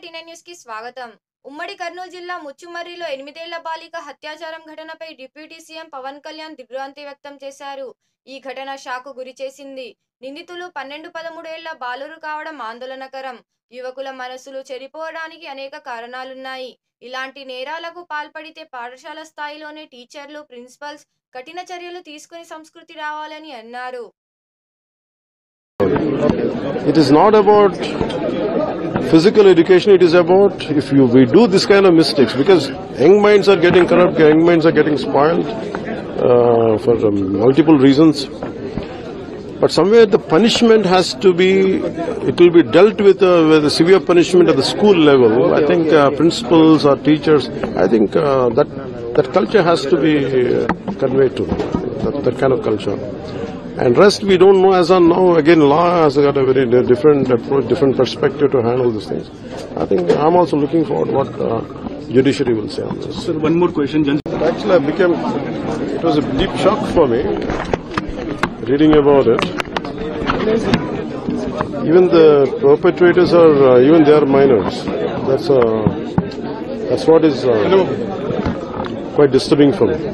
RT9 news కి స్వాగతం. ఉమ్మడి కర్నూలు జిల్లా ముచ్చుమర్రిలో 8 ఏళ్ల బాలిక హత్యాచారం ఘటనపై డిప్యూటీ సీఎం పవన్ కళ్యాణ్ దిగ్భ్రాంతి వ్యక్తం చేశారు. ఈ ఘటన షాకు గురిచేసింది. నిందితులు 12-13 ఏళ్ల బాలురు కావడం ఆందోళనకరం. యువకుల మనసులు చెడిపోవడానికి అనేక కారణాలున్నాయి. ఇలాంటి నేరాలకు పాల్పడితే పాఠశాల స్థాయిలోనే టీచర్లు, ప్రిన్సిపల్స్ కఠిన చర్యలు తీసుకుని సంస్కృతి రావాలని అన్నారు. It is not about physical education, it is about we do this kind of mistakes, because young minds are getting corrupt, young minds are getting spoiled for multiple reasons. But somewhere the punishment has to be, it will be dealt with a severe punishment at the school level. I think principals or teachers, I think that culture has to be conveyed to them, that kind of culture. And rest we don't know as on now. Again, law has got a very different approach, different perspective to handle these things. I think I'm also looking forward what judiciary will say on this. Sir, one more question. Actually, it was a deep shock for me reading about it. Even the perpetrators are, even they are minors. That's what is quite disturbing for me.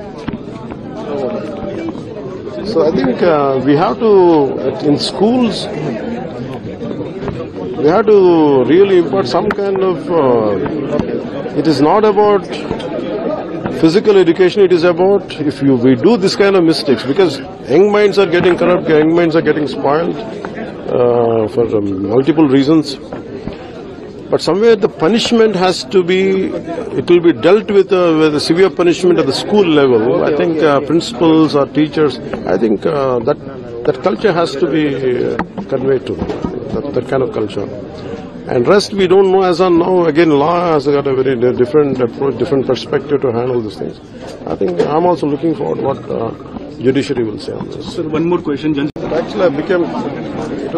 So I think we have to, in schools, we have to really impart some kind of, it is not about physical education, it is about we do this kind of mistakes, because young minds are getting corrupt, young minds are getting spoiled for multiple reasons. But somewhere the punishment has to be, it will be dealt with a severe punishment at the school level. I think principals or teachers, I think that culture has to be conveyed to them, that kind of culture. And rest we don't know as on now. Again, law has got a very different approach, different perspective to handle these things. I think I'm also looking forward what judiciary will say on this. Sir, one more question. Actually,